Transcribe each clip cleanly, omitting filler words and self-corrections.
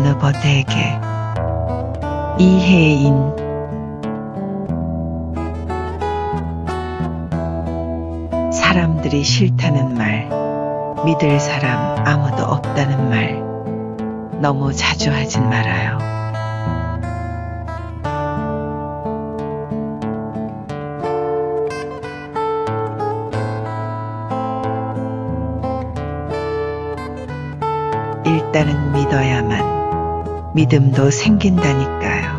어느 벗에게 이해인 사람들이 싫다는 말, 믿을 사람 아무도 없다는 말 너무 자주 하진 말아요. 일단은 믿어야만 믿음도 생긴다니까요.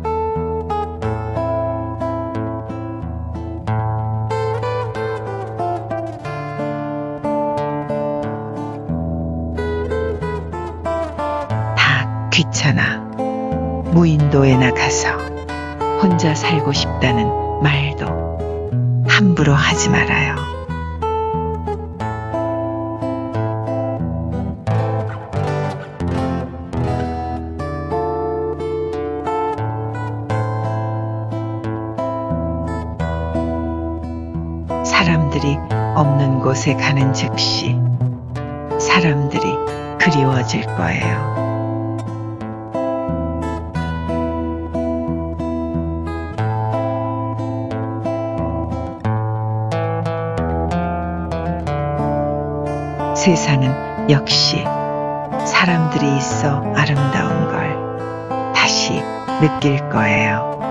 다 귀찮아. 무인도에 나가서 혼자 살고 싶다는 말도 함부로 하지 말아요. 사람들이 없는 곳에 가는 즉시 사람들이 그리워질 거예요. 세상은 역시 사람들이 있어 아름다운 걸 다시 느낄 거예요.